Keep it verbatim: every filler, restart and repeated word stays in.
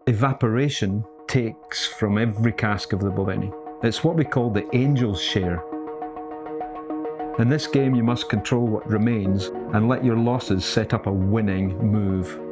evaporation takes from every cask of the Balvenie. It's what we call the angel's share. In this game you must control what remains and let your losses set up a winning move.